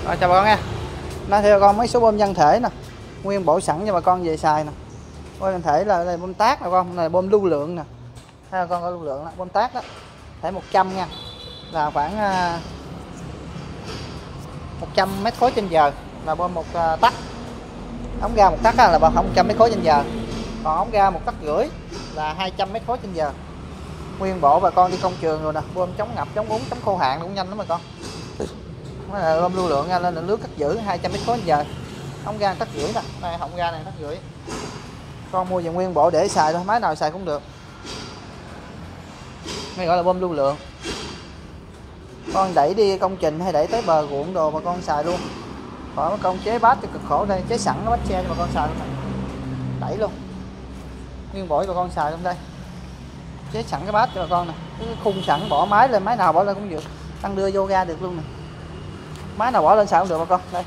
Rồi, chào bà con nha. Nói theo con mấy số bơm nhân thể nè, nguyên bộ sẵn cho bà con về xài nè. Bơm nhân thể là bơm tác nè con, này bơm lưu lượng nè. Thấy bà con có lưu lượng đó, bơm tác đó. Thể 100 nha. Là khoảng 100 mét khối trên giờ là bơm một tắc. Ống ga một tắc là bằng 100 mét khối trên giờ. Còn ống ga một tắc rưỡi là 200 mét khối trên giờ. Nguyên bộ bà con đi công trường rồi nè, bơm chống ngập, chống úng, chống khô hạn cũng nhanh lắm bà con. Là bơm lưu lượng lên lượng nước cắt giữ 200 mét khối trên giờ. Ống ga tắc rưỡi nè, này họng ga này tắc rưỡi. Con mua về nguyên bộ để xài thôi, máy nào xài cũng được. Này gọi là bơm lưu lượng. Con đẩy đi công trình hay đẩy tới bờ ruộng đồ mà con xài luôn. Khỏi mấy con chế bát cho cực khổ, đây chế sẵn nó bát xe cho bà con xài luôn. Đẩy luôn. Nguyên bộ cho bà con xài luôn đây. Chế sẵn cái bát cho bà con nè, cái khung sẵn bỏ máy lên, máy nào bỏ lên cũng được. Tăng đưa vô ga được luôn nè. Máy nào bỏ lên xài cũng được bà con. Đây.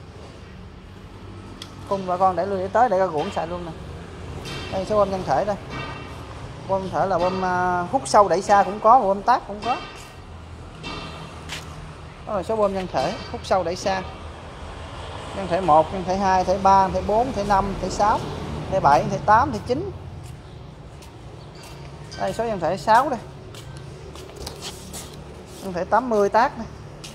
Khung bà con để lui để tới để ra ruộng xài luôn nè. Đây số bơm nhân thể đây. Bơm thể là bơm hút sâu đẩy xa cũng có, bơm tác cũng có. Đó là số bơm nhân thể hút sâu đẩy xa. Nhân thể 1, nhân thể 2, nhân thể 3, nhân thể 4, nhân thể 5, nhân thể 6, nhân thể 7, nhân thể 8, nhân thể 9. Đây số nhân thể 6 đây. Nhân thể 80 tác này.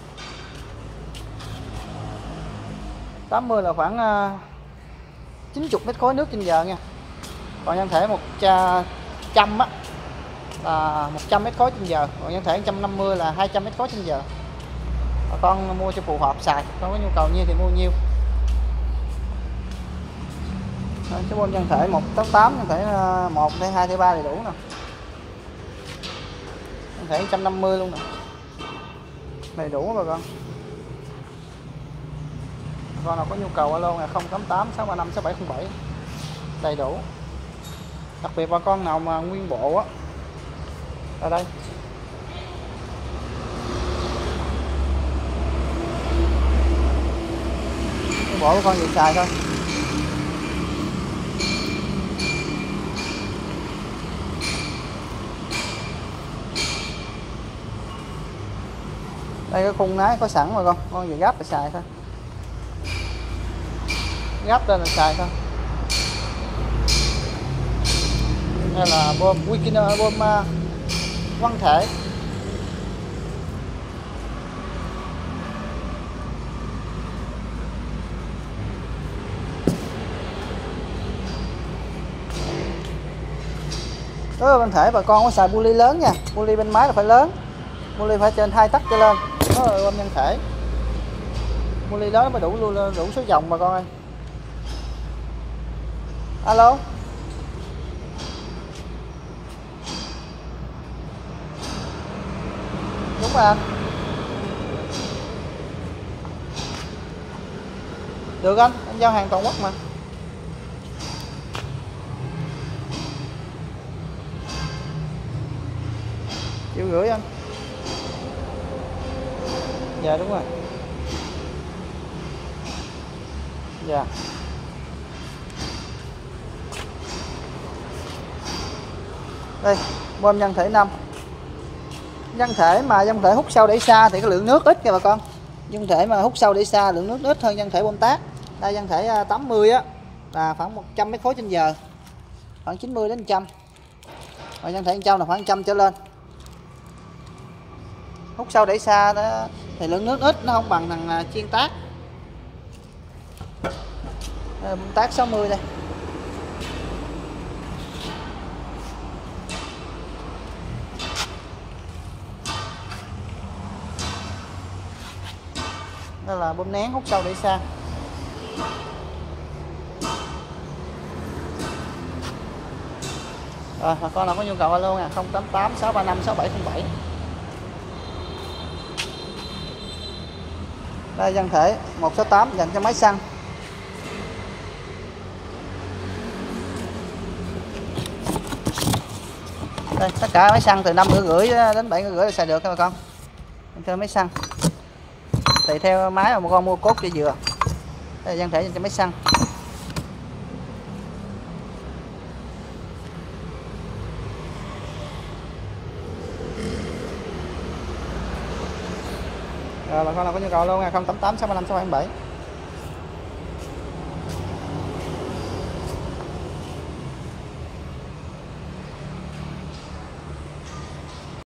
80 là khoảng 90 mét khối nước trên giờ nha. Còn nhân thể 100 á là 100 mét khối trên giờ, còn nhân thể 150 là 200 mét khối trên giờ. Bà con mua cho phù hợp xài, con có nhu cầu nhiêu thì mua nhiêu. Cái bơm nhân thể 188, nhân thể 1, nhân thể 2, nhân thể 3 đầy đủ nè. Nhân thể 150 luôn nè. Đầy đủ bà con. Con nào có nhu cầu alo là 088 635 6707. Đầy đủ. Đặc biệt bà con nào mà nguyên bộ á. Ở đây. Nguyên bộ của con gì xài thôi. Đây cái khung nái có sẵn mà con về gấp để xài thôi. Gấp lên là xài thôi. Đây là bơm Wikiner, bơm quăng thể. Đối với bên thể bà con có xài bu ly lớn nha, bu ly bên máy là phải lớn, bu ly phải trên 2 tấc trở lên, đó là bơm nhân thể. Bu ly lớn mới đủ số vòng bà con ơi. Alo. Đúng rồi anh. Được anh giao hàng toàn quốc mà. Triệu rưỡi anh. Dạ đúng rồi. Dạ. Đây, bơm nhân thể 5. Nhân thể mà nhân thể hút sâu đẩy xa thì cái lượng nước ít nha bà con. Nhân thể mà hút sâu đẩy xa lượng nước ít hơn nhân thể bơm tác. Đây nhân thể 80 á là khoảng 100 mét khối trên giờ. Khoảng 90 đến 100. Còn nhân thể 100 là khoảng 100 trở lên. Hút sâu đẩy xa đó thì lượng nước ít, nó không bằng thằng chiên tác. Bơm tác 60 đây. Đây là bơm nén hút sâu đẩy xa. Rồi bà con nào có nhu cầu alo nha, 088 635 6707. Đây nhân thể 168 dành cho máy xăng. Đây tất cả máy xăng từ 5,5 đến 7,5 là xài được các bà con. Cho máy xăng. Tùy theo máy mà con mua cốt cho dừa. Đây là nhân thể dành cho máy xăng. Bà con nào có nhu cầu luôn nha, 088 635 627.